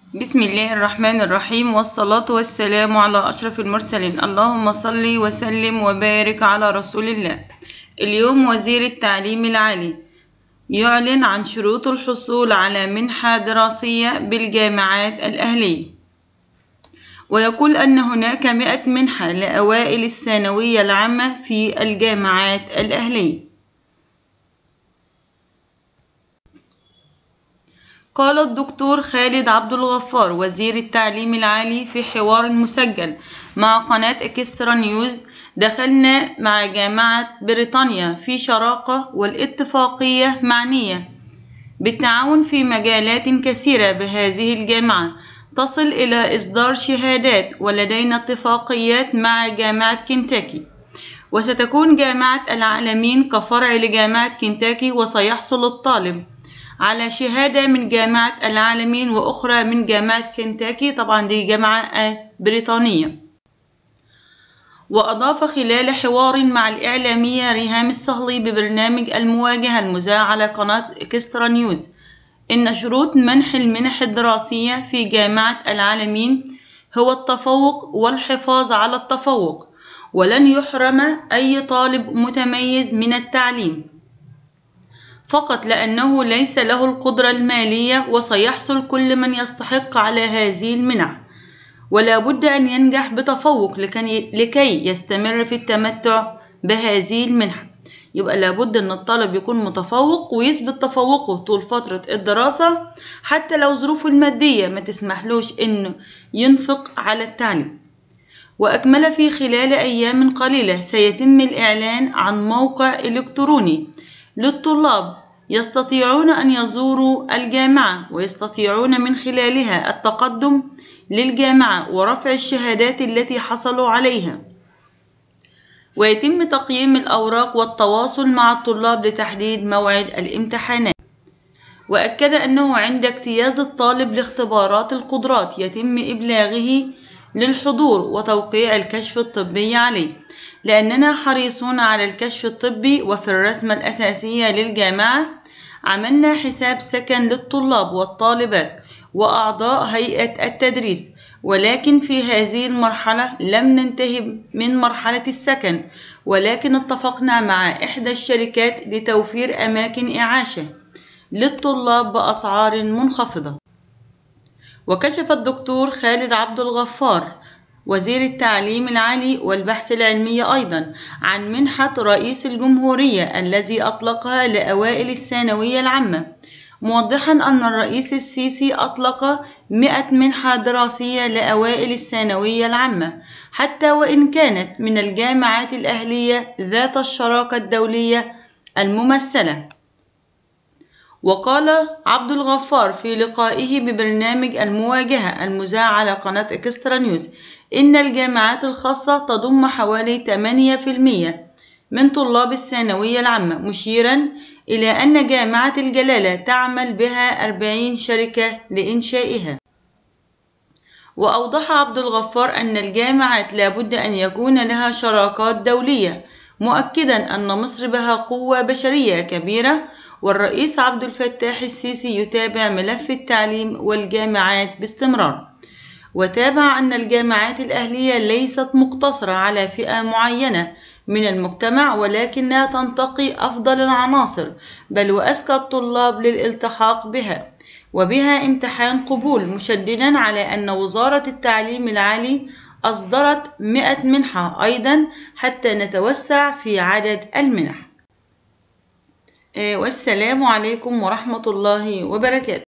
بسم الله الرحمن الرحيم، والصلاة والسلام على أشرف المرسلين. اللهم صل وسلم وبارك على رسول الله. اليوم وزير التعليم العالي يعلن عن شروط الحصول على منحة دراسية بالجامعات الأهلية، ويقول أن هناك 100 منحة لأوائل الثانوية العامة في الجامعات الأهلية. قال الدكتور خالد عبد الغفار وزير التعليم العالي في حوار مسجل مع قناة إكسترا نيوز: دخلنا مع جامعة بريطانيا في شراكة، والاتفاقية معنية بالتعاون في مجالات كثيرة بهذه الجامعة تصل إلى إصدار شهادات، ولدينا اتفاقيات مع جامعة كنتاكي، وستكون جامعة العالمين كفرع لجامعة كنتاكي، وسيحصل الطالب على شهادة من جامعة العالمين وأخرى من جامعة كنتاكي. طبعا دي جامعة بريطانية. وأضاف خلال حوار مع الإعلامية ريهام الصهلي ببرنامج المواجهة المذاع على قناة إكسترا نيوز إن شروط منح المنح الدراسية في جامعة العالمين هو التفوق والحفاظ على التفوق، ولن يحرم أي طالب متميز من التعليم فقط لأنه ليس له القدرة المالية، وسيحصل كل من يستحق على هذه المنح، ولا بد أن ينجح بتفوق لكي يستمر في التمتع بهذه المنحة. يبقى لابد أن الطالب يكون متفوق ويثبت تفوقه طول فترة الدراسة، حتى لو ظروفه المادية ما تسمحلوش أنه ينفق على التعليم. وأكمل: في خلال أيام قليلة سيتم الإعلان عن موقع إلكتروني للطلاب يستطيعون أن يزوروا الجامعة، ويستطيعون من خلالها التقدم للجامعة ورفع الشهادات التي حصلوا عليها، ويتم تقييم الأوراق والتواصل مع الطلاب لتحديد موعد الامتحانات. وأكد أنه عند اجتياز الطالب لاختبارات القدرات يتم إبلاغه للحضور وتوقيع الكشف الطبي عليه، لأننا حريصون على الكشف الطبي. وفي الرسمة الأساسية للجامعة عملنا حساب سكن للطلاب والطالبات وأعضاء هيئة التدريس، ولكن في هذه المرحلة لم ننتهي من مرحلة السكن، ولكن اتفقنا مع إحدى الشركات لتوفير أماكن إعاشة للطلاب بأسعار منخفضة. وكشف الدكتور خالد عبد الغفار وزير التعليم العالي والبحث العلمي أيضا عن منحة رئيس الجمهورية الذي أطلقها لأوائل الثانوية العامة، موضحا أن الرئيس السيسي أطلق 100 منحة دراسية لأوائل الثانوية العامة، حتى وإن كانت من الجامعات الأهلية ذات الشراكة الدولية الممثلة. وقال عبد الغفار في لقائه ببرنامج المواجهة المذاع على قناة إكسترا نيوز إن الجامعات الخاصة تضم حوالي 8% من طلاب الثانوية العامة، مشيرا إلى أن جامعة الجلالة تعمل بها 40 شركة لإنشائها. وأوضح عبد الغفار أن الجامعات لابد أن يكون لها شراكات دولية، مؤكدا أن مصر بها قوة بشرية كبيرة، والرئيس عبد الفتاح السيسي يتابع ملف التعليم والجامعات باستمرار. وتابع أن الجامعات الأهلية ليست مقتصرة على فئة معينة من المجتمع، ولكنها تنتقي أفضل العناصر بل وأذكى الطلاب للالتحاق بها، وبها امتحان قبول، مشددا على أن وزارة التعليم العالي أصدرت 100 منحة أيضا حتى نتوسع في عدد المنح. والسلام عليكم ورحمة الله وبركاته.